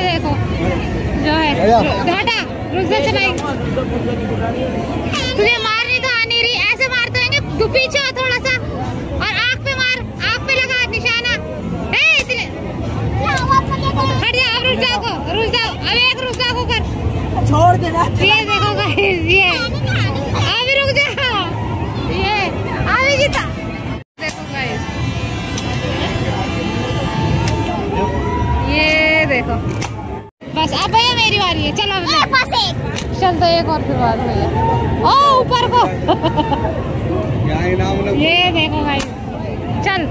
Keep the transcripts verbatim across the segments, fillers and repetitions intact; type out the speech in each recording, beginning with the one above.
देखो जो है घाटा रुक जा चलाई। तुझे मारनी तो आ नहीं रही, ऐसे मारते होंगे तू पीछे हो थोड़ा सा और आँख पे मार, आँख पे लगा निशाना। हट जा अब, रुक जाओ रुक जाओ अब, एक रुक जाओ कर छोड़ देना। ये देखो गाइस, ये अभी रुक जा, ये अभी जीता। देखो गाइस, ये देखो बस अब भैया मेरी बारी है। चलो अब चल तो एक और फिर बात भैया। ओ ऊपर को ये देखो गाइस, चल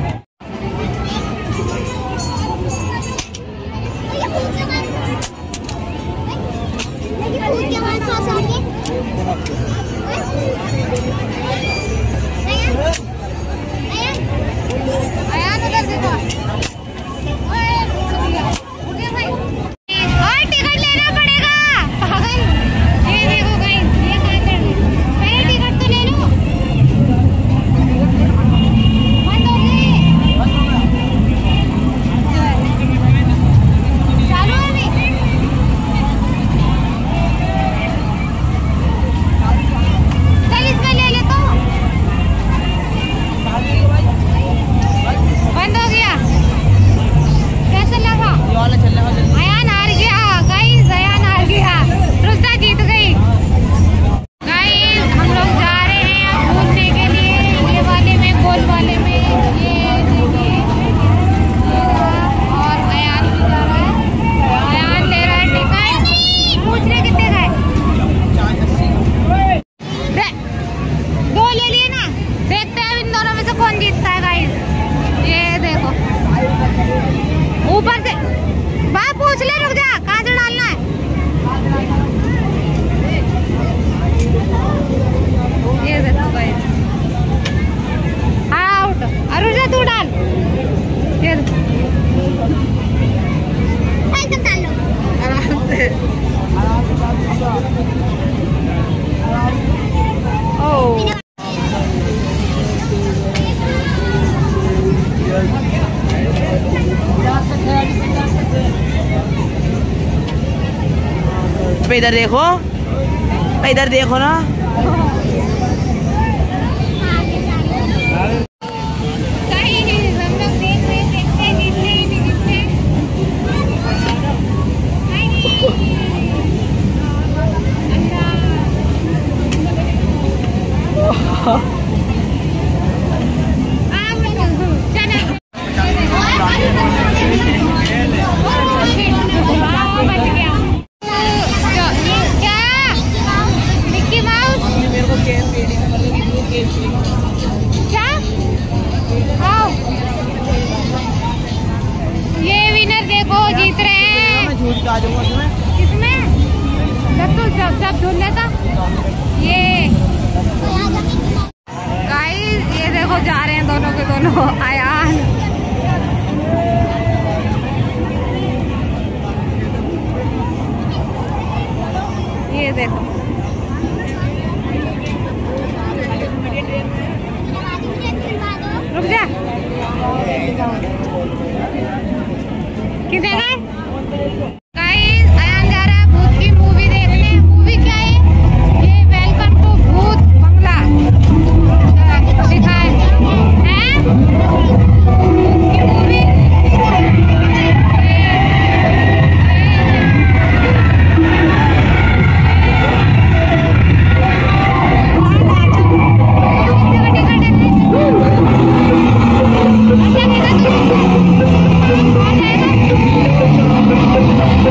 ऊपर से बाप पूछ ले, रुक जा कहाँ से डालना है। ये देखो गाइस, आउट। अरुजा तू डाल, ये डाल लो आराम से। ओ इधर देखो, इधर देखो ना। किसमें जब तो जब जब ढूंढ लेता। ये गाइस, ये देखो जा रहे हैं दोनों के दोनों आयान। ये देखो रुक जा, किधर है गाइस? अयान जा रहा है भूत की मूवी देखने। मूवी क्या है? ये वेलकम टू भूत बंगला दिखा है, हैं? भूत की मूवी। Thank you.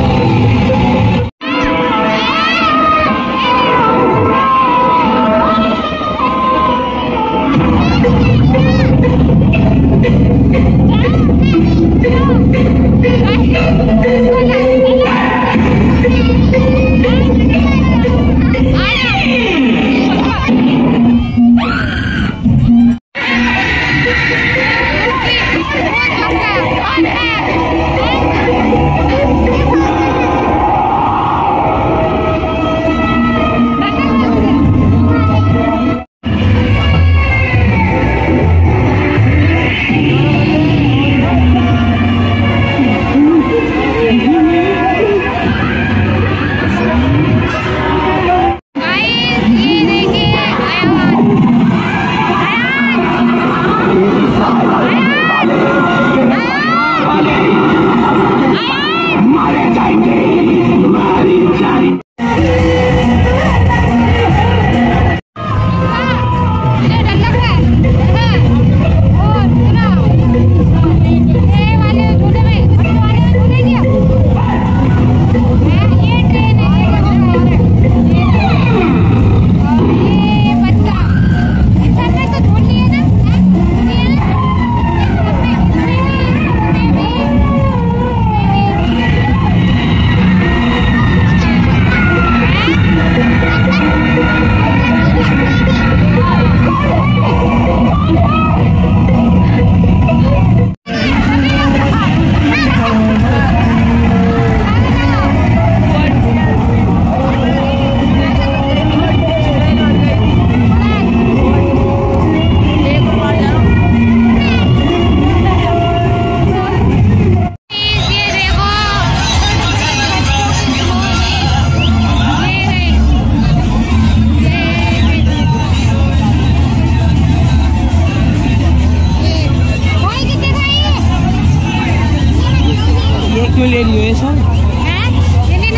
क्यों ले रही हो ये सब? ये ले लो।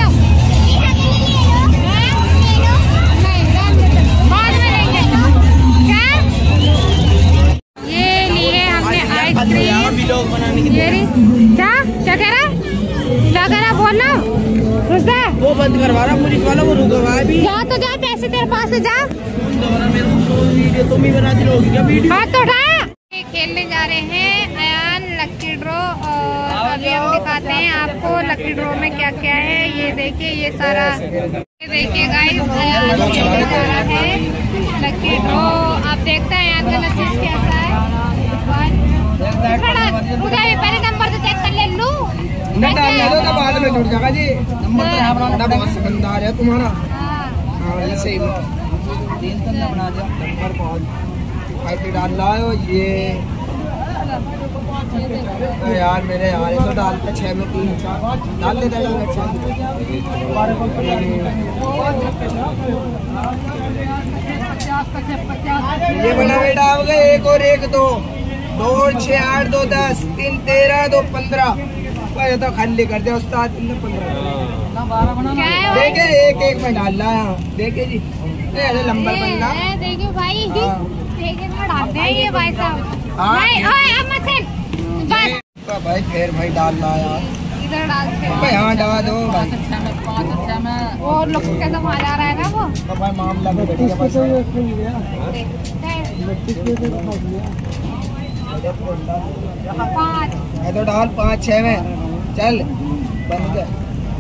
बाद में लेंगे। क्या? ये लिए हमने आइसक्रीम। ये रही। क्या क्या कह रहा क्या कह रहा बोल ना रुकता। वो बंद करवा रहा पुलिस वाला, वो रुकवा अभी। जा तो जा, पैसे तेरे पास से जा। मेरे को वीडियो तुम ही बना दी होगी क्या वीडियो? हाथ तो उठा। खेलने जा रहे हैं अयान लकी ड्रॉ, और अभी हम दिखाते हैं आपको लकी ड्रॉ में क्या क्या है। ये देखिए, ये सारा ये देखिए गाइस, अयान खेलने जा रहा है लकी ड्रॉ। आप देखते हैं अयान का नसीब कैसा है। पहले नंबर तो चेक कर ले लू, बाद में जुड़ जाएगा जी। नंबर बहुत समझदार है तुम्हारा। हाँ सही तीन तक बना दिया नंबर बहुत डाल रहा है ये तो यार मेरे यार तो डालते छह में तीन चार डाल देता ये बना बेटा हो गए। एक और एक दो दो छः आठ दो दस तीन तेरह दो पंद्रह तो खाली कर दिया उस्ताद। पंद्रह देखे एक एक में डाल रहा है। देखे जी ऐसे नंबर बनना देखिए भाई, डालते हैं ये भाई साहब। नहीं ओए अब मत बस भाई फिर भाई डाल रहा यार, इधर डालते हैं भाई। हाँ डाल दो भाई। और लोग कैसा मार आ रहा है ना वो तो भाई मामला में बढ़िया बस पाँच है तो डाल पाँच छः में चल बंद कर।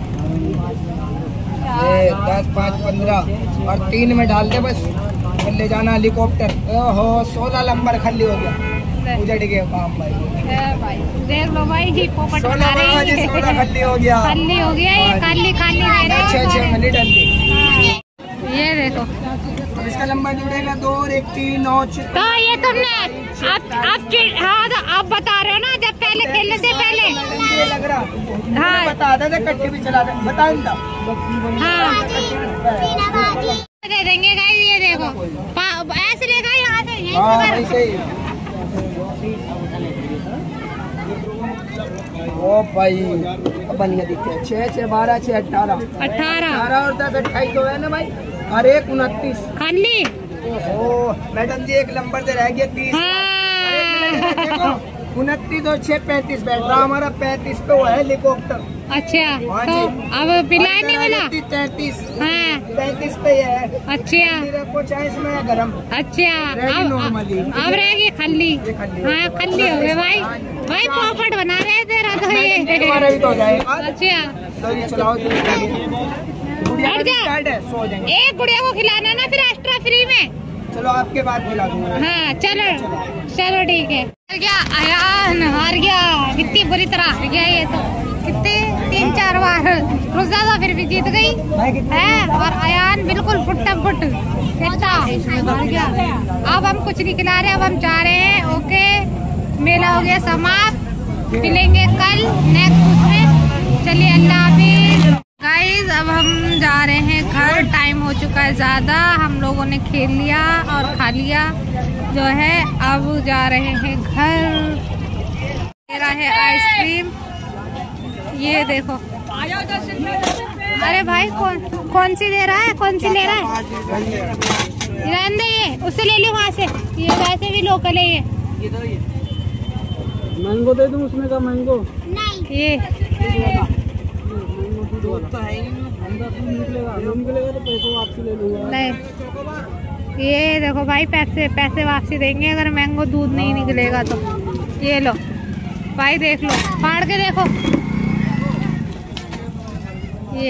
ये दस पाँच पंद्रह और तीन में डाल दे बस। ले जाना हेलीकॉप्टर। ओहो सोलह नंबर खाली हो गया, उजड़ गया काम भाई। भाई देख लो भाई, ही पोपट सोलह खाली हो गया, खाली हो गया। ये खाली खाली रह रहा है। छः छः मिनट डाल। ये देखो इसका नंबर जुड़ेगा दो और एक तीन नौ छः। तो ये तुमने अब अब हाँ तो आप बता रहे हो ना, जब पहले खेलने से पहले लग रहा हाँ बता दे कट्टी भी चला दे बता हाँ दे देंगे गाइस। ये देखो ऐसे लेगा यहाँ से यहीं से ओ भाई बढ़िया दिखते हैं। छः छः बारह छः अठारह अठारह अठारह और दस अट्ठाईस हो है ना भाई। और एक उनतीस खाली। ओहो मैडम जी एक नंबर से रह गया तीस। उनतीस और छः पैंतीस बैठ रहा हमारा। पैंतीस पे वो है हेलीकॉप्टर। अच्छा तो अब पिलाए नहीं मिला। तैतीस हाँ पैंतीस पे है। अच्छा कुछ है इसमें गरम। अच्छा अब अब रहेगी खल्ली। हाँ खल्ली हो गए भाई। भाई पोपट बना रहे तेरा तो ये भी तो हो जाएगा। अच्छा तो चलाओ एक गुड़िया को खिलाना ना फिर एक्स्ट्रा फ्री में। चलो आपके बाद खिला दूंगा। हाँ चलो चलो ठीक है। हार गया अयान, हार गया कितनी बुरी तरह हार गया ये तो। कितने तीन चार बार रोजादा फिर भी जीत गई है। और अयान बिल्कुल फुट फुट कितना हार गया। अब हम कुछ नहीं खिला रहे, अब हम जा रहे हैं। ओके मेला हो गया समाप्त, मिलेंगे कल नेक्स्ट उसमें। चलिए अल्लाह हाफिज गाइज। अब हम जा रहे हैं घर, टाइम हो चुका है ज्यादा। हम लोगों ने खेल लिया और खा लिया जो है। अब जा रहे हैं घर। मेरा है आइसक्रीम, ये देखो अरे भाई कौन कौन सी दे रहा है, कौन सी ले रहा है? रहने दे, ये उससे ले लो वहाँ से, ये वैसे भी लोकल है ये। मैंगो दे दूं उसमें का मैंगो? नहीं ये तो है ही नहीं, निकलेगा निकलेगा तो पैसे वापसी ले लूंगा। नहीं ये देखो भाई, पैसे पैसे वापसी देंगे अगर मैंगो दूध नहीं निकलेगा तो। ये लो भाई, देख लो, फाड़ के देखो। ये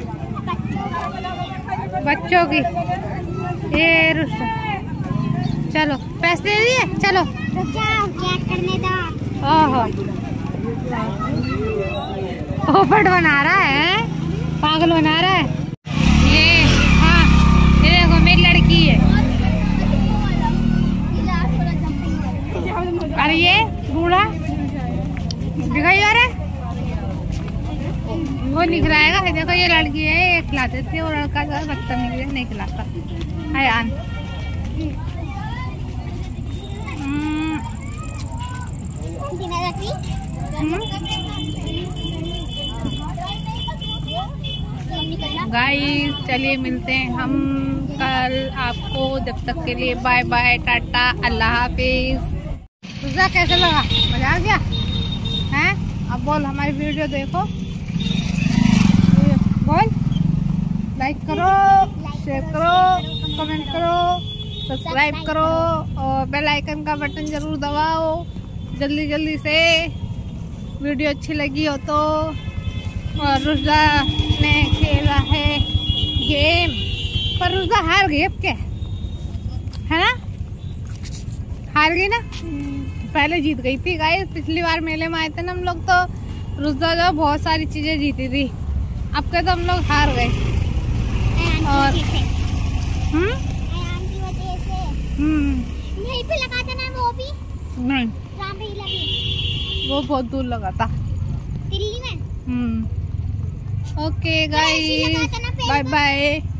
बच्चों की, ये रुस्ता, चलो पैसे दे दिए, चलो क्या करने दो। ओहो पोपट बना रहा है, पागल बना रहा है ये। हाँ ये देखो मेरी लड़की है। अरे ये बूढ़ा दिखाई आ रहा है, वो नहीं खिलाएगा। देखो ये लड़की है, ये खिला देती है, वो लड़का जो है बदतमीज है, नहीं खिलाता। अयान गाइस चलिए मिलते हैं हम कल आपको, जब तक के लिए बाय बाय, टाटा, अल्लाह हाफिज। तुझे कैसे लगा, मजा आ गया हैं? अब बोल हमारी वीडियो देखो, बोल लाइक करो, शेयर करो, कमेंट करो, सब्सक्राइब करो और बेल आइकन का बटन जरूर दबाओ जल्दी जल्दी से। वीडियो अच्छी लगी हो तो। और रुजा ने खेला है गेम, पर रुजा हार गई, अब क्या है ना, हार गई ना। पहले जीत गई थी गाइस, पिछली बार मेले में आए थे ना हम लोग, तो रुजा जो बहुत सारी चीजें जीती थी। अब के तो हम लोग हार गए। और हम्म हम्म यहीं पे लगा था ना, वो भी नहीं, वहाँ पे ही लगी, वो बहुत दूर लगा था, दिल्ली में। Hmm okay guys, bye bye.